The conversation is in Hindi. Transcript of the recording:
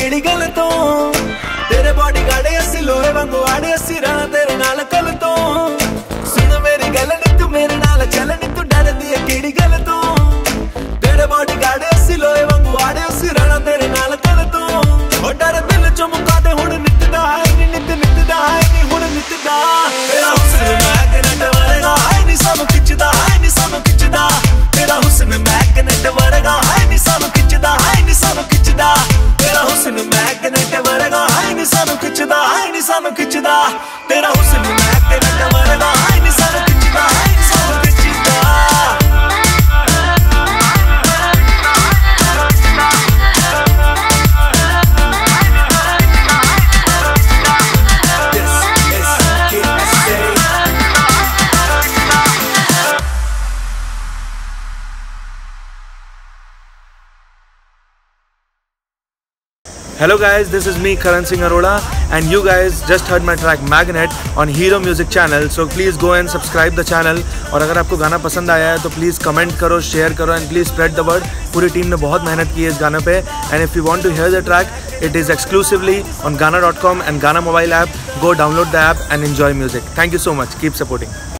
केड़ी गल तो तेरे बॉडी गाड़े असी लोहे वांगू आड़े असी रहना तेरे नाल कल तो सुन मेरी गल नी तू मेरे नाल चल नी तू डर दी केड़ी गल तो तेरे बॉडी गाड़े असी लोहे वांगू आड़े असी रहना तेरे नाल कल तो ओ डर दिल चों मुका दे हुण नित दा है नी नित दा है नी हुण नित दा तेरा हुस्न मैगनेट वर्गा है नी सानू खिचदा है नी सानू खिचदा तेरा हुस्न मैगनेट वर्गा है नी सानू खिचदा है नी सानू खिचदा तेरा हुस्न मैगनेट वर्गा है नी सानू खिचदा है नी सानू खिचदा तेरा हुस्न मैगनेट वर्गा है नी सानू खिचदा है नी सानू खिचदा। Hello guys, this is me Karan Singh Arora and you guys just heard my track Magnet on Hero Music channel. So please go and subscribe the channel और अगर आपको गाना पसंद आया है तो प्लीज़ कमेंट करो, शेयर करो and please spread the word. पूरी टीम ने बहुत मेहनत की है इस गाने पे and if you want to hear the track, it is exclusively on Gaana.com and Gaana mobile app. Go download the app and enjoy music. Thank you so much. Keep supporting.